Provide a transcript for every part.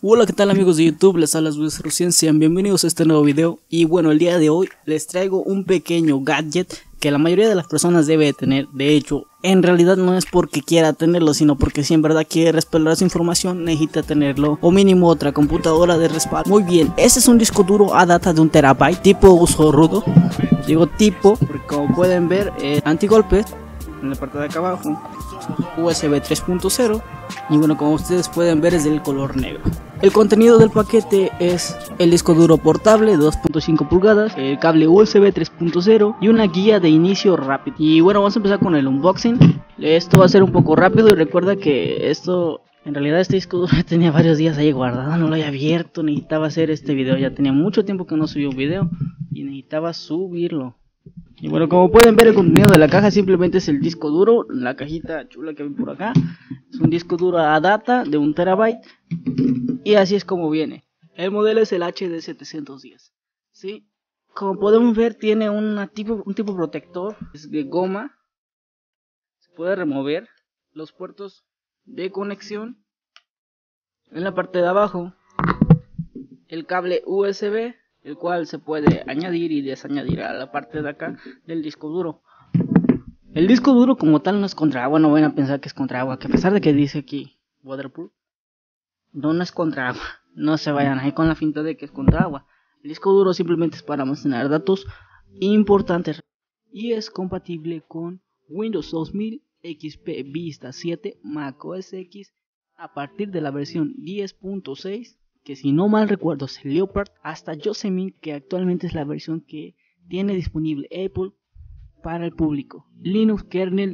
Hola, ¿qué tal amigos de YouTube? Les habla Recién, sean bienvenidos a este nuevo video. Y bueno, el día de hoy les traigo un pequeño gadget que la mayoría de las personas debe de tener. De hecho, en realidad no es porque quiera tenerlo, sino porque si en verdad quiere respaldar su información necesita tenerlo, o mínimo otra computadora de respaldo. Muy bien, este es un disco duro ADATA de 1 TB, tipo uso rudo. Digo tipo porque como pueden ver, antigolpes en la parte de acá abajo, USB 3.0, y bueno, como ustedes pueden ver es del color negro. El contenido del paquete es el disco duro portable de 2.5 pulgadas, el cable USB 3.0 y una guía de inicio rápido. Y bueno, vamos a empezar con el unboxing. Esto va a ser un poco rápido y recuerda que en realidad este disco duro tenía varios días ahí guardado, no lo había abierto, necesitaba hacer este video, ya tenía mucho tiempo que no subía un video y necesitaba subirlo. Y bueno, como pueden ver, el contenido de la caja simplemente es el disco duro, la cajita chula que ven por acá. Es un disco duro ADATA de 1 TB y así es como viene. El modelo es el HD 710. ¿Sí? Como podemos ver, tiene un tipo protector, es de goma, se puede remover los puertos de conexión. En la parte de abajo, el cable USB, el cual se puede añadir y desañadir a la parte de acá del disco duro. El disco duro como tal no es contra agua, no van a pensar que es contra agua, que a pesar de que dice aquí waterproof, no es contra agua, no se vayan ahí con la finta de que es contra agua. El disco duro simplemente es para almacenar datos importantes y es compatible con Windows 2000, XP Vista 7, Mac OS X a partir de la versión 10.6, que si no mal recuerdo es el Leopard, hasta Yosemite, que actualmente es la versión que tiene disponible Apple para el público, Linux kernel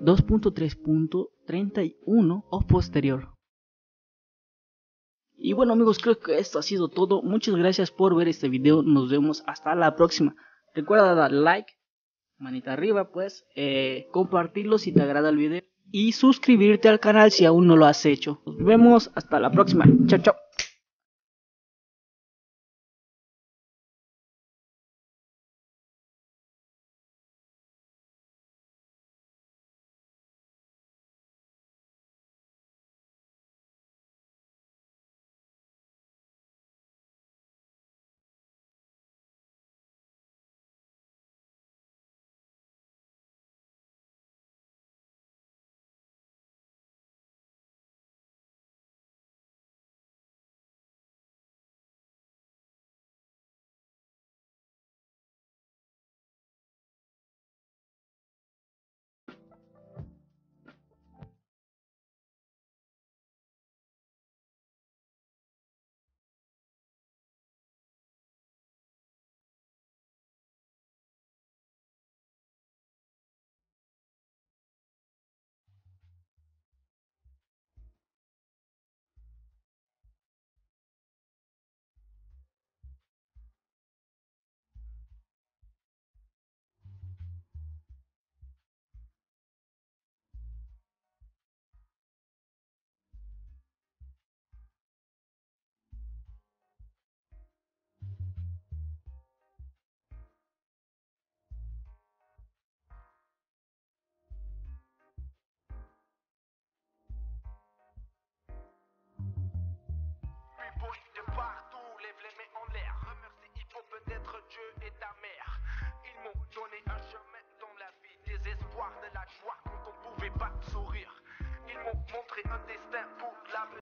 2.3.31 o posterior. Y bueno amigos, creo que esto ha sido todo. Muchas gracias por ver este video, nos vemos hasta la próxima. Recuerda dar like, manita arriba pues, compartirlo si te agrada el video y suscribirte al canal si aún no lo has hecho. Nos vemos hasta la próxima, chao chao. De partout, lève les mains en l'air. Remercie, il faut peut-être Dieu et ta mère. Ils m'ont donné un chemin dans la vie, des espoirs, de la joie quand on pouvait pas sourire. Ils m'ont montré un destin pour